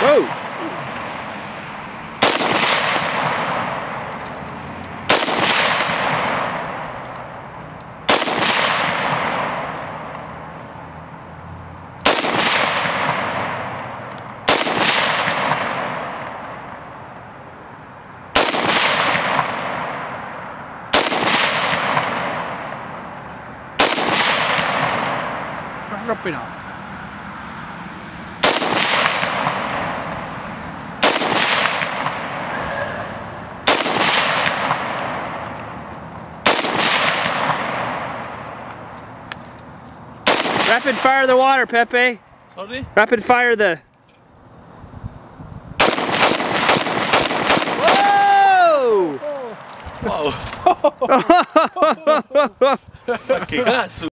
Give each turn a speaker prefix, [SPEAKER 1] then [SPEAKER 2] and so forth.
[SPEAKER 1] Whoa!
[SPEAKER 2] Rápido.
[SPEAKER 1] Rapid fire the water, Pepe.
[SPEAKER 3] Sorry?
[SPEAKER 1] Rapid fire the... Whoa!
[SPEAKER 3] Wow! Che cazzo!